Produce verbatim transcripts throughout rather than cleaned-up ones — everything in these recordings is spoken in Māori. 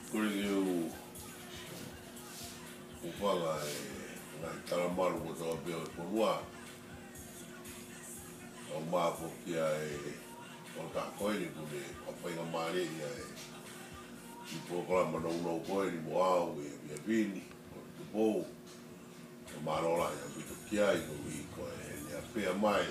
Kuri eu o whanga e ngai taramaru mo tō beo e porua. O māpo kia e o tā koini kune whawhainga maare ia e i programa no unau koini mo au e via vini o te pou. O marola ia pito kia i ko i ko e nea pia mai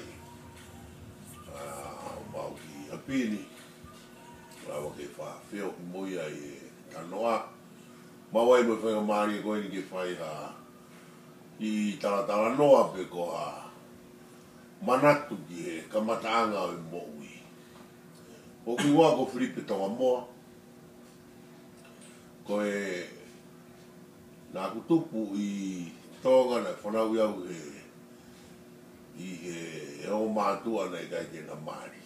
o mau ki apini. Rawa ke wha whio ki moia i e kanoa. Mawai mo whainga maari e koini ke whai ha i taratara noa pe ko ha manatu ki he kamataanga o i mo ui. O ki wā ko Filipe tonga moa. Ko e nā kutupu i tonga na whanau iau e i he e o mātua nei kai ke na maari.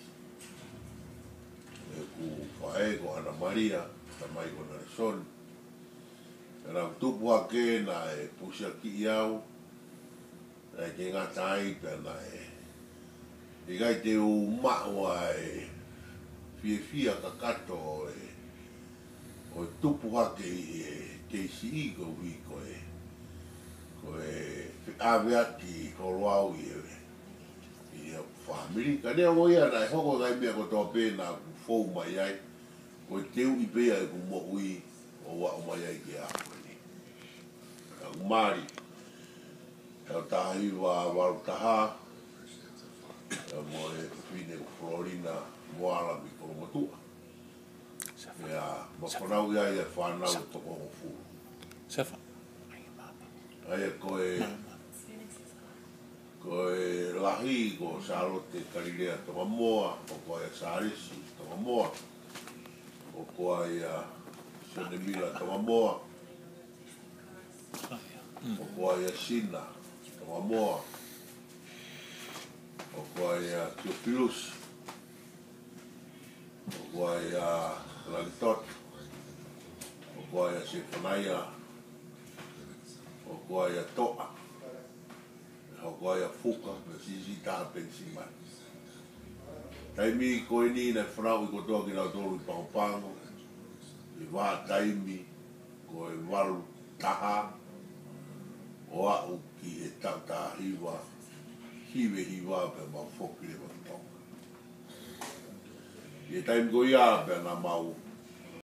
E ku whae ko Ana Maria, ta mai ko na son. E nā kutupu hake na e pusia ki iau. Na e ke ngā tai pe na e e gai te u maua e fie fia ka kato o e o e tupu hake i e keisi i ko hui ko e ko e awea ki ko roau i e i e whamiri. Ka nea mo ia na e hoko ngai mea ko tō pēna ku fōu mai ai ko e teu i pēa e ku mo ui o wa o mai ai ki a koe. Ka umari ka tahi wa waru taha mo e whine o Florina moala mi ko motua. Ia mapanau ia ia whanau e toko o fu. Sefa. Aia koe koe lahi ko Charlotte Karirea tonga moa, o koe Sarisi tonga moa, o koe ia Sonemila tonga moa, o koe ia Sina tonga moa, o koe ia Theophilus, o koe ia Lantot, o koe ia Sefanaia, o koe ia Toa, o koe ia Fuka, me sisi tā pensi mai. Taimi koe ni na whanau i kotoa ki nau tōru i Pangopango, i wā taimi, koe waru taha, o au ki e tau tā hiwa, hiwe hiwa pe mau whokire wa tonga. I e taimi ko ia pe na mau